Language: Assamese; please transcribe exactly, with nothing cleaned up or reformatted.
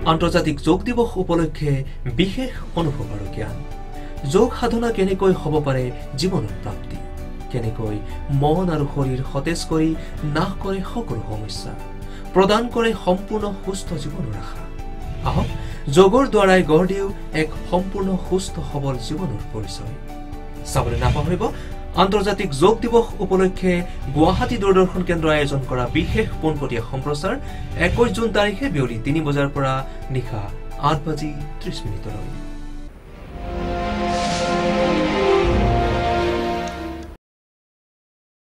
আন্তৰ্জাতিক যোগ দিৱস উপলক্ষে বিশেষ অনুভৱ আৰু জ্ঞান যোগ সাধনা কেনেকৈ হ'ব পাৰে জীৱনৰ প্ৰাপ্তি কেনেকৈ মন আৰু শৰীৰ সতেজ কৰি নাশ কৰে সকলো সমস্যা প্ৰদান কৰে সম্পূৰ্ণ সুস্থ জীৱনৰ আশা আহক যোগৰ দ্বাৰাই গঢ় দিও এক সম্পূৰ্ণ সুস্থ সবল জীৱনৰ পৰিচয় চাবলৈ নাপাহৰিব আন্তৰ্জাতিক যোগ দিৱস উপলক্ষে গুৱাহাটী দূৰদৰ্শন কেন্দ্ৰ আয়োজন কৰা বিশেষ পোনপটীয়া সম্প্ৰচাৰ একৈশ জুন তাৰিখে বিয়লি তিনি বজাৰ পৰা নিশা আঠ বাজি ত্ৰিশ মিনিটলৈ